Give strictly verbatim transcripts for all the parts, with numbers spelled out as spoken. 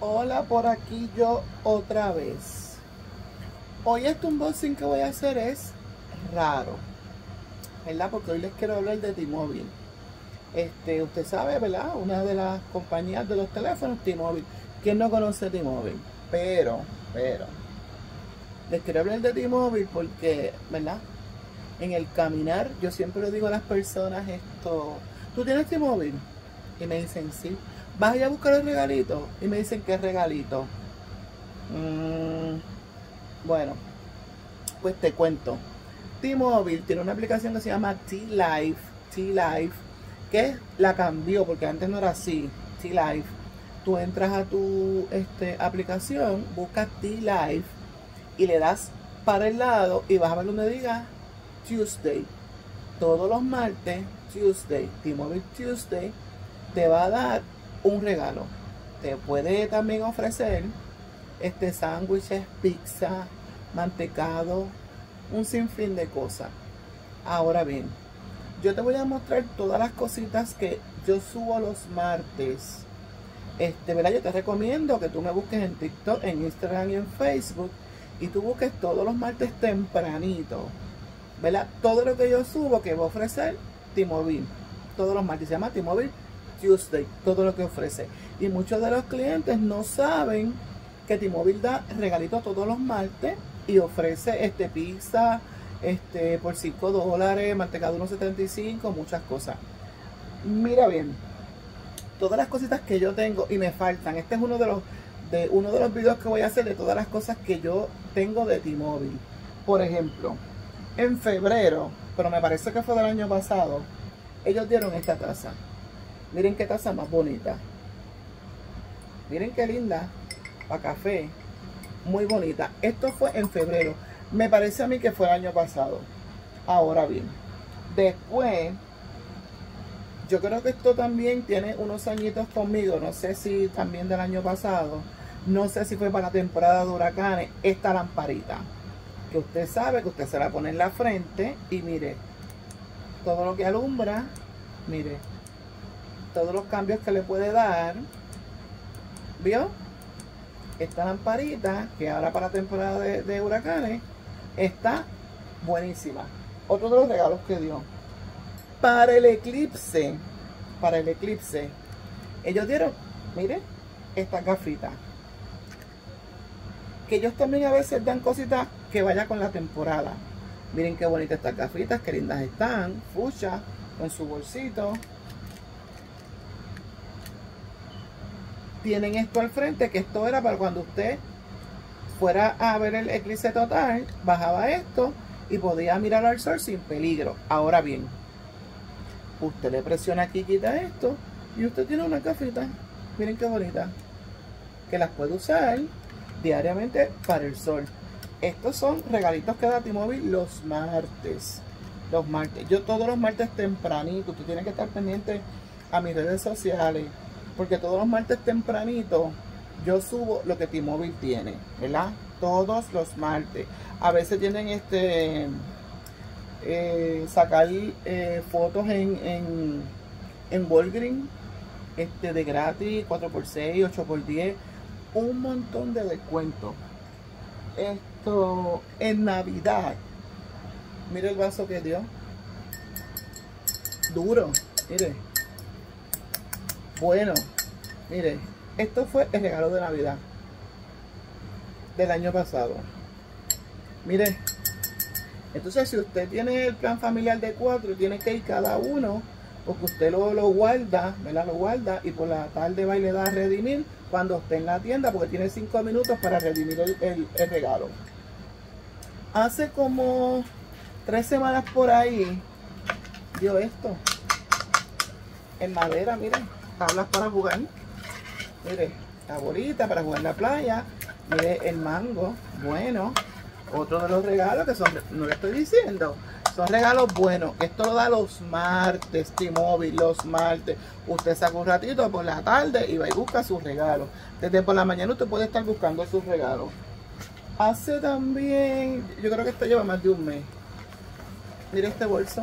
Hola, por aquí yo otra vez. Hoy este unboxing que voy a hacer es raro, ¿verdad? Porque hoy les quiero hablar de T-Mobile. Este, usted sabe, ¿verdad? Una de las compañías de los teléfonos, T-Mobile. ¿Quién no conoce T-Mobile? Pero, pero, les quiero hablar de T-Mobile porque, ¿verdad? En el caminar, yo siempre le digo a las personas esto: ¿tú tienes T-Mobile? Y me dicen sí. ¿Vas a ir a buscar el regalito? Y me dicen, ¿qué regalito? Mm, bueno, pues te cuento. T-Mobile tiene una aplicación que se llama T-Life, T-Life, que la cambió porque antes no era así, T-Life. Tú entras a tu este, aplicación, buscas T-Life y le das para el lado y vas a ver donde diga Tuesday. Todos los martes, Tuesday, T-Mobile Tuesday, te va a dar un regalo. Te puede también ofrecer este sándwiches, pizza, mantecado, un sinfín de cosas. Ahora bien, yo te voy a mostrar todas las cositas que yo subo los martes. Este, ¿verdad? Yo te recomiendo que tú me busques en TikTok, en Instagram y en Facebook, y tú busques todos los martes tempranito, ¿verdad? Todo lo que yo subo que va a ofrecer T-Mobile. Todos los martes se llama T-Mobile Tuesday, todo lo que ofrece. Y muchos de los clientes no saben que T-Mobile da regalitos todos los martes y ofrece este pizza este por cinco dólares, mantecado uno setenta y cinco, muchas cosas. Mira bien, todas las cositas que yo tengo y me faltan. Este es uno de los de uno de los videos que voy a hacer de todas las cosas que yo tengo de T-Mobile. Por ejemplo, en febrero, pero me parece que fue del año pasado, ellos dieron esta taza. Miren qué taza más bonita. Miren qué linda. Para café. Muy bonita. Esto fue en febrero. Me parece a mí que fue el año pasado. Ahora bien. Después. Yo creo que esto también tiene unos añitos conmigo. No sé si también del año pasado. No sé si fue para la temporada de huracanes. Esta lamparita. Que usted sabe que usted se la pone en la frente. Y mire. Todo lo que alumbra. Mire. Todos los cambios que le puede dar. ¿Vio? Esta lamparita, que ahora para la temporada de, de huracanes, está buenísima. Otro de los regalos que dio. Para el eclipse, para el eclipse, ellos dieron, mire, esta gafita. Que ellos también a veces dan cositas que vaya con la temporada. Miren qué bonitas estas gafitas, qué lindas están. Fucha, con su bolsito. Tienen esto al frente, que esto era para cuando usted fuera a ver el eclipse total, bajaba esto y podía mirar al sol sin peligro. Ahora bien, usted le presiona aquí, quita esto y usted tiene una gafita, miren qué bonita, que las puede usar diariamente para el sol. Estos son regalitos que da T-Mobile los martes. Los martes, yo todos los martes tempranito, usted tiene que estar pendiente a mis redes sociales. Porque todos los martes tempranito yo subo lo que T-Mobile tiene, ¿verdad? Todos los martes. A veces tienen este eh, sacar eh, fotos en, en, en Walgreens este, de gratis, cuatro por seis, ocho por diez. Un montón de descuentos. Esto en Navidad. Mire el vaso que dio. Duro, mire. Bueno, mire, esto fue el regalo de Navidad del año pasado. Mire, entonces si usted tiene el plan familiar de cuatro, tiene que ir cada uno, porque usted lo, lo guarda, ¿verdad? Lo guarda y por la tarde va y le da a redimir cuando esté en la tienda, porque tiene cinco minutos para redimir el, el, el regalo. Hace como tres semanas por ahí dio esto en madera, miren. Tablas para jugar, mire, la bolita para jugar en la playa, mire el mango, bueno, otro de los regalos que son, no le estoy diciendo, son regalos buenos, esto lo da los martes, T-Mobile, los martes, usted saca un ratito por la tarde y va y busca sus regalos, desde por la mañana usted puede estar buscando sus regalos. Hace también, yo creo que esto lleva más de un mes, mire este bolso,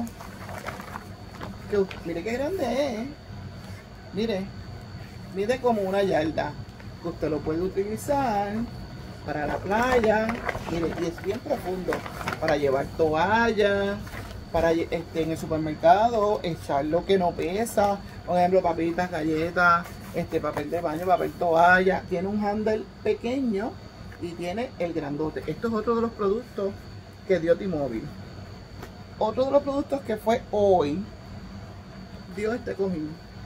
que, mire qué grande es, ¿eh? Mire, mide como una yarda. que usted lo puede utilizar para la playa. Mire, y es bien profundo, para llevar toallas, para este, en el supermercado echar lo que no pesa, por ejemplo papitas, galletas, este, papel de baño, papel toalla. Tiene un handle pequeño y tiene el grandote. Esto es otro de los productos que dio T-Mobile. Otro de los productos que fue hoy, dio este cojín.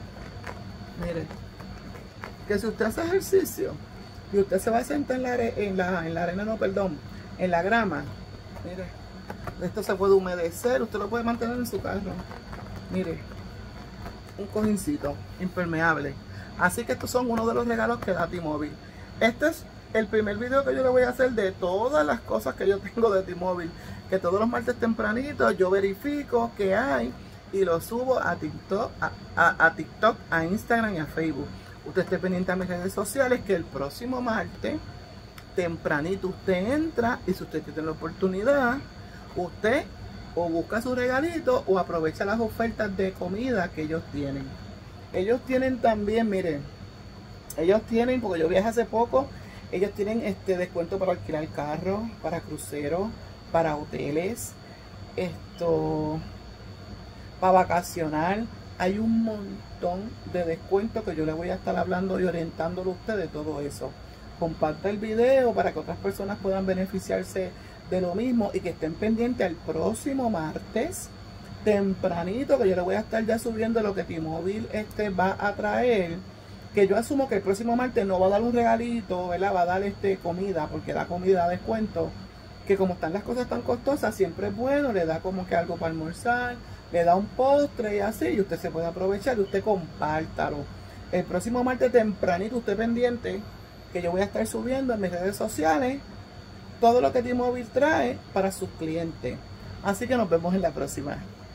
Mire, que si usted hace ejercicio y usted se va a sentar en la, en la, en la arena, no, perdón, en la grama, mire, esto se puede humedecer, usted lo puede mantener en su carro. Mire, un cojincito impermeable. Así que estos son uno de los regalos que da T-Mobile. Este es el primer video que yo le voy a hacer de todas las cosas que yo tengo de T-Mobile, que todos los martes tempranito yo verifico qué hay y lo subo a TikTok, a, a, a TikTok, a Instagram y a Facebook. Usted esté pendiente a mis redes sociales, que el próximo martes tempranito usted entra, y si usted tiene la oportunidad, usted o busca su regalito o aprovecha las ofertas de comida que ellos tienen. Ellos tienen también, miren, ellos tienen, porque yo viajé hace poco, ellos tienen este descuento para alquilar carros, para cruceros, para hoteles, esto, para vacacionar. Hay un montón de descuentos que yo les voy a estar hablando y orientándolo a ustedes de todo eso. Comparta el video para que otras personas puedan beneficiarse de lo mismo, y que estén pendientes al próximo martes tempranito, que yo les voy a estar ya subiendo lo que T-Mobile este va a traer, que yo asumo que el próximo martes no va a dar un regalito, ¿verdad? Va a dar este comida, porque da comida a descuento, que como están las cosas tan costosas, siempre es bueno, le da como que algo para almorzar, le da un postre y así, y usted se puede aprovechar y usted compártalo. El próximo martes tempranito, usted pendiente, que yo voy a estar subiendo en mis redes sociales todo lo que T-Mobile trae para sus clientes. Así que nos vemos en la próxima.